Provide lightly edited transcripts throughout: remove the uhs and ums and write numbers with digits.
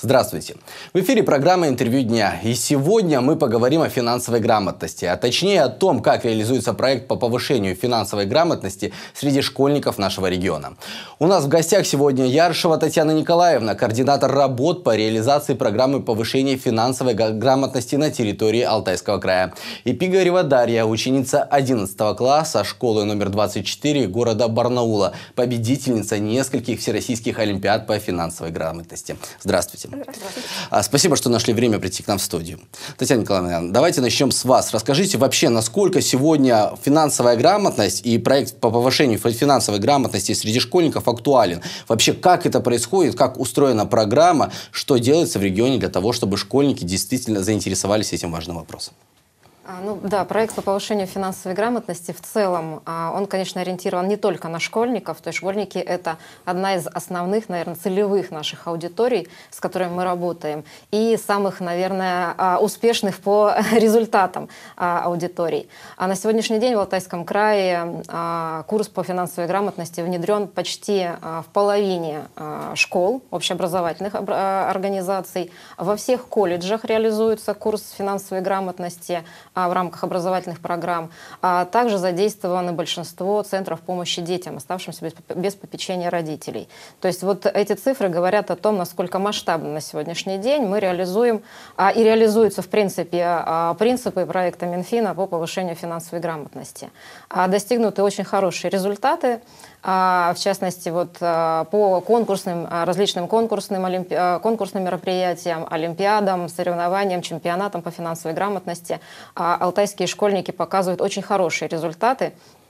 Здравствуйте! В эфире программа «Интервью дня». И сегодня мы поговорим о финансовой грамотности, а точнее о том, как реализуется проект по повышению финансовой грамотности среди школьников нашего региона. У нас в гостях сегодня Яршева Татьяна Николаевна, координатор работ по реализации программы повышения финансовой грамотности на территории Алтайского края. И Пигарева Дарья, ученица 11 класса школы номер 24 города Барнаула, победительница нескольких всероссийских олимпиад по финансовой грамотности. Здравствуйте. Здравствуйте. Спасибо, что нашли время прийти к нам в студию. Татьяна Николаевна, давайте начнем с вас. Расскажите вообще, насколько сегодня финансовая грамотность и проект по повышению финансовой грамотности среди школьников актуален. Вообще, как это происходит, как устроена программа, что делается в регионе для того, чтобы школьники действительно заинтересовались этим важным вопросом? Проект по повышению финансовой грамотности в целом, он, конечно, ориентирован не только на школьников, то есть школьники — это одна из основных, наверное, целевых наших аудиторий, с которыми мы работаем, и самых, наверное, успешных по результатам аудиторий. А на сегодняшний день в Алтайском крае курс по финансовой грамотности внедрен почти в половине школ, общеобразовательных организаций. Во всех колледжах реализуется курс финансовой грамотности в рамках образовательных программ. Также задействовано большинство центров помощи детям, оставшимся без попечения родителей. То есть вот эти цифры говорят о том, насколько масштабно на сегодняшний день мы реализуем и реализуются, в принципе, принципы проекта Минфина по повышению финансовой грамотности. Достигнуты очень хорошие результаты. В частности, по различным конкурсным мероприятиям, олимпиадам, соревнованиям, чемпионатам по финансовой грамотности алтайские школьники показывают очень хорошие результаты.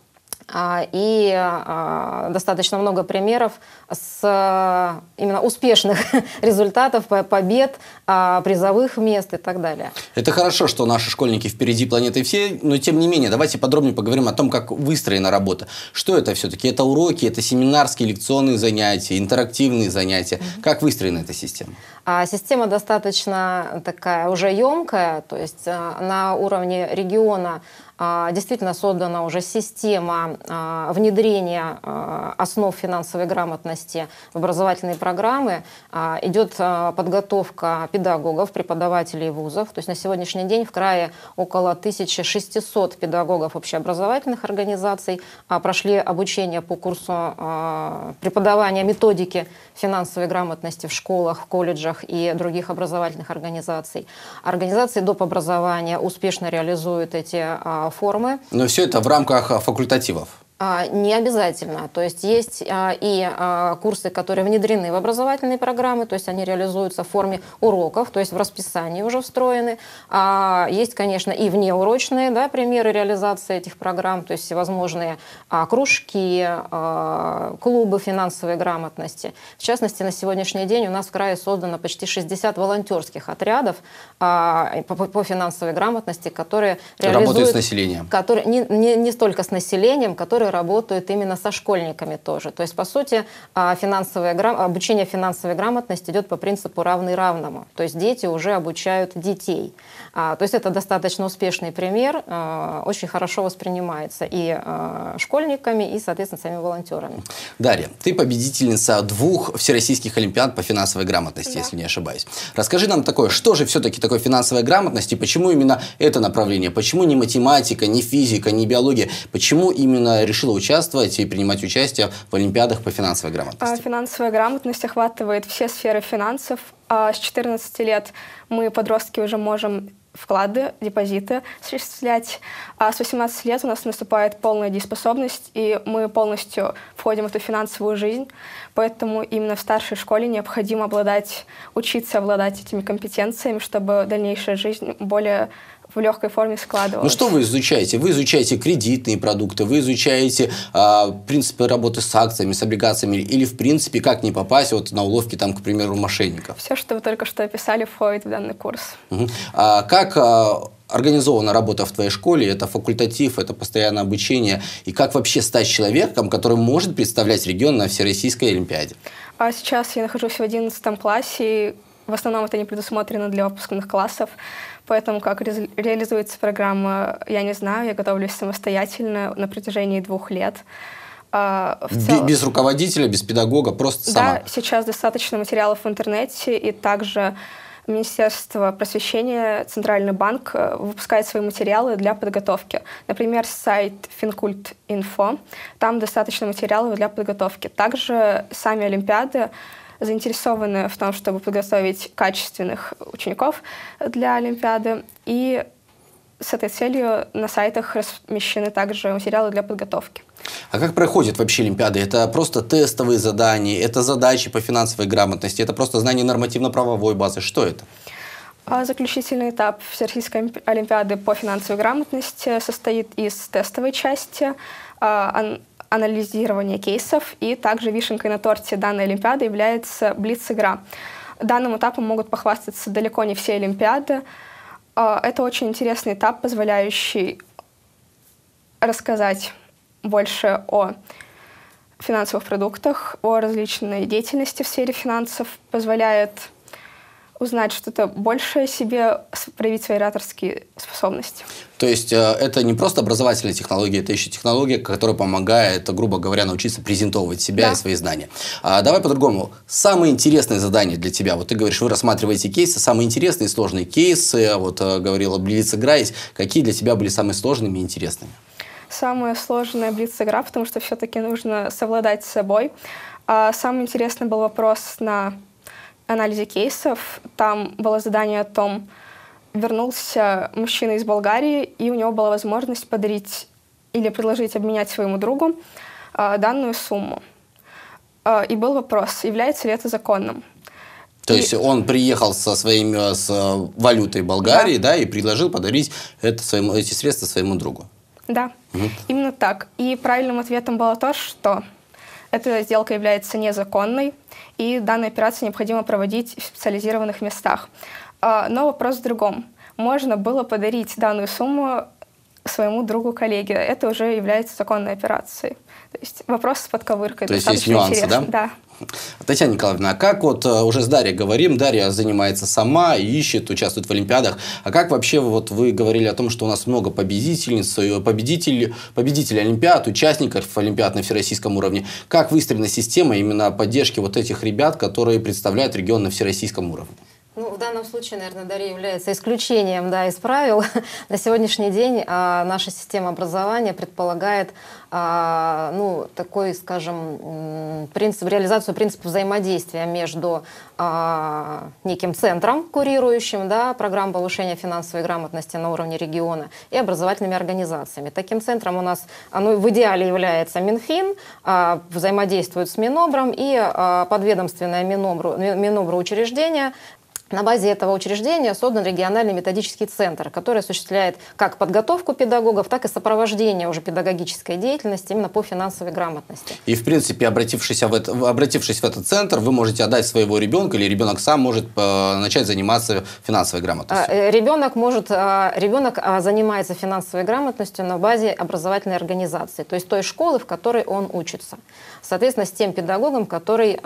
И достаточно много примеров именно успешных результатов, побед, призовых мест и так далее. Это хорошо, что наши школьники впереди планеты всей, но тем не менее, давайте подробнее поговорим о том, как выстроена работа. Что это все-таки? Это уроки, это семинарские, лекционные занятия, интерактивные занятия. Как выстроена эта система? Система достаточно такая уже емкая, то есть на уровне региона действительно создана уже система внедрения основ финансовой грамотности в образовательные программы. Идет подготовка педагогов, преподавателей вузов. То есть на сегодняшний день в крае около 1600 педагогов общеобразовательных организаций прошли обучение по курсу преподавания методики финансовой грамотности в школах, в колледжах и других образовательных организаций. Организации доп. Образования успешно реализуют эти формы. Но все это в рамках факультативов? Не обязательно. То есть есть и курсы, которые внедрены в образовательные программы, то есть они реализуются в форме уроков, то есть в расписании уже встроены. Есть, конечно, и внеурочные примеры реализации этих программ, то есть всевозможные кружки, клубы финансовой грамотности. В частности, на сегодняшний день у нас в крае создано почти 60 волонтерских отрядов по финансовой грамотности, которые работают с населением. Которые, не столько с населением, которые работают именно со школьниками тоже. То есть, по сути, обучение финансовой грамотности идет по принципу равный равному. То есть дети уже обучают детей. То есть это достаточно успешный пример, очень хорошо воспринимается и школьниками, и, соответственно, самими волонтерами. Дарья, ты победительница 2 всероссийских олимпиад по финансовой грамотности, если не ошибаюсь. Расскажи нам что же все-таки такое финансовая грамотность, и почему именно это направление? Почему не математика, не физика, не биология? Почему именно решила участвовать и принимать участие в олимпиадах по финансовой грамотности? Финансовая грамотность охватывает все сферы финансов. С 14 лет мы, подростки, уже можем вклады, депозиты осуществлять. А с 18 лет у нас наступает полная дееспособность, и мы полностью входим в эту финансовую жизнь. Поэтому именно в старшей школе необходимо учиться обладать этими компетенциями, чтобы дальнейшая жизнь более в легкой форме складывалось. Ну что вы изучаете? Вы изучаете кредитные продукты, вы изучаете принципы работы с акциями, с облигациями, или в принципе как не попасть на уловки, к примеру, мошенников? Все, что вы только что описали, входит в данный курс. Как организована работа в твоей школе? Это факультатив, это постоянное обучение. И как вообще стать человеком, который может представлять регион на Всероссийской олимпиаде? Сейчас я нахожусь в 11 классе, и в основном это не предусмотрено для выпускных классов. Поэтому как реализуется программа, я не знаю. Я готовлюсь самостоятельно на протяжении 2 лет. Без руководителя, без педагога, просто сама? Да, сейчас достаточно материалов в интернете, и также Министерство просвещения, Центральный банк выпускает свои материалы для подготовки. Например, сайт Fincult.info, там достаточно материалов для подготовки. Также сами олимпиады заинтересованы в том, чтобы подготовить качественных учеников для олимпиады, и с этой целью на сайтах размещены также материалы для подготовки. А как проходят вообще олимпиады? Это просто тестовые задания, это задачи по финансовой грамотности, это просто знание нормативно-правовой базы? Что это? Заключительный этап Всероссийской олимпиады по финансовой грамотности состоит из тестовой части, анализирования кейсов, и также вишенкой на торте данной олимпиады является блиц-игра. Данным этапом могут похвастаться далеко не все олимпиады. Это очень интересный этап, позволяющий рассказать больше о финансовых продуктах, о различной деятельности в сфере финансов, позволяет узнать что-то большее о себе, проявить свои ораторские способности. То есть это не просто образовательная технология, это еще технология, которая помогает, грубо говоря, научиться презентовывать себя и свои знания. Давай по-другому. Самые интересные задания для тебя. Вот ты говоришь, вы рассматриваете кейсы, самые интересные и сложные кейсы. Вот говорила блиц-игра, какие для тебя были самые сложными и интересными? Самая сложная блиц-игра, потому что все-таки нужно совладать с собой. Самый интересный был вопрос на анализе кейсов. Там было задание о том, вернулся мужчина из Болгарии, и у него была возможность подарить или предложить обменять своему другу данную сумму. И был вопрос, является ли это законным. То есть он приехал с валютой Болгарии, да, и предложил подарить эти средства своему другу. Да, именно так. И правильным ответом было то, что эта сделка является незаконной, и данную операцию необходимо проводить в специализированных местах. Но вопрос в другом. Можно было подарить данную сумму своему другу-коллеге. Это уже является законной операцией. То есть вопрос с подковыркой. То есть есть нюансы, да? Да. Татьяна Николаевна, а как вот уже с Дарьей говорим, Дарья занимается сама, ищет, участвует в олимпиадах, а как вообще вот вы говорили о том, что у нас много победительниц, победителей олимпиад, участников олимпиад на всероссийском уровне, как выстроена система именно поддержки вот этих ребят, которые представляют регион на всероссийском уровне? Ну, в данном случае, наверное, Дарья является исключением, да, из правил. На сегодняшний день наша система образования предполагает такой, скажем, реализацию принципа взаимодействия между неким центром, курирующим, да, программу повышения финансовой грамотности на уровне региона, и образовательными организациями. Таким центром у нас в идеале является Минфин, взаимодействует с Минобром, и подведомственное Минобру учреждение. На базе этого учреждения создан региональный методический центр, который осуществляет как подготовку педагогов, так и сопровождение уже педагогической деятельности именно по финансовой грамотности. И, в принципе, обратившись в этот центр, вы можете отдать своего ребенка, или ребенок сам может начать заниматься финансовой грамотностью? Ребенок занимается финансовой грамотностью на базе образовательной организации, то есть той школы, в которой он учится. Соответственно, с тем педагогом, который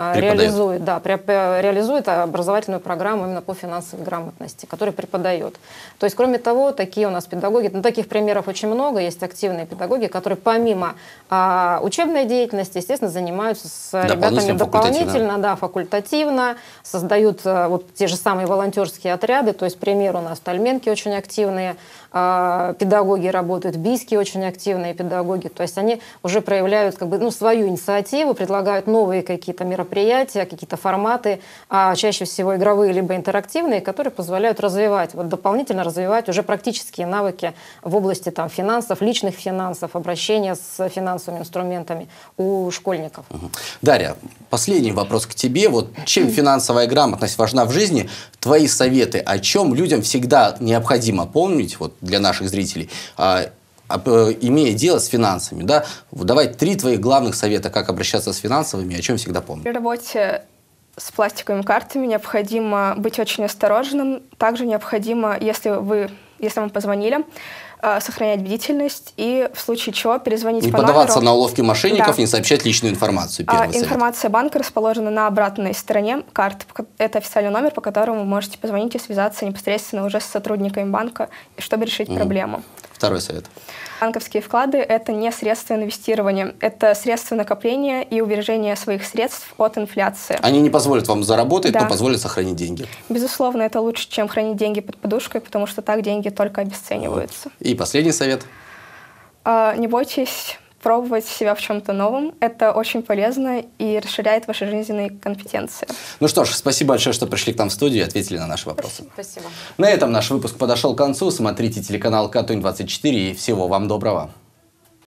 реализует образовательную программу именно по финансовой грамотности, который преподает. То есть, кроме того, такие у нас педагоги, таких примеров очень много, есть активные педагоги, которые помимо учебной деятельности, естественно, занимаются с ребятами дополнительно, факультативно, создают те же самые волонтерские отряды, то есть, пример у нас тальменки очень активные, педагоги работают, бийские очень активные педагоги, то есть они уже проявляют свою инициативу, предлагают новые какие-то мероприятия, какие-то форматы, чаще всего игровые либо интерактивные, которые позволяют дополнительно развивать уже практические навыки в области финансов, личных финансов, обращения с финансовыми инструментами у школьников. Дарья, последний вопрос к тебе. Чем финансовая грамотность важна в жизни? Твои советы, о чем людям всегда необходимо помнить, для наших зрителей, имея дело с финансами, да? Давай 3 твоих главных совета, как обращаться с финансовыми, о чем всегда помнить. При работе с пластиковыми картами необходимо быть очень осторожным. Также необходимо, если вам позвонили, сохранять бдительность и в случае чего перезвонить по номеру. Не поддаваться на уловки мошенников, не сообщать личную информацию. Информация банка расположена на обратной стороне карты. Это официальный номер, по которому вы можете позвонить и связаться непосредственно уже с сотрудниками банка, чтобы решить проблему. Второй совет. Банковские вклады – это не средства инвестирования, это средства накопления и убережения своих средств от инфляции. Они не позволят вам заработать, Да. но позволят сохранить деньги. Безусловно, это лучше, чем хранить деньги под подушкой, потому что так деньги только обесцениваются. И последний совет. Не бойтесь пробовать себя в чем-то новом. Это очень полезно и расширяет ваши жизненные компетенции. Ну что ж, спасибо большое, что пришли к нам в студию и ответили на наши вопросы. Спасибо. На этом наш выпуск подошел к концу. Смотрите телеканал Катунь 24 и всего вам доброго.